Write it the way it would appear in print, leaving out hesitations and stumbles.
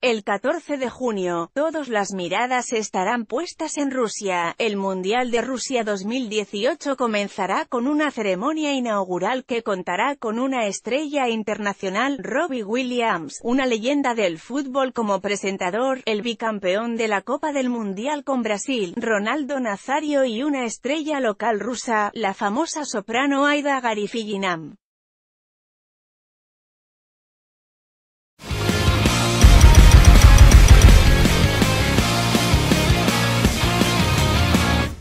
El 14 de junio, todas las miradas estarán puestas en Rusia. El Mundial de Rusia 2018 comenzará con una ceremonia inaugural que contará con una estrella internacional, Robbie Williams, una leyenda del fútbol como presentador, el bicampeón de la Copa del Mundial con Brasil, Ronaldo Nazario, y una estrella local rusa, la famosa soprano Aida Garifullina.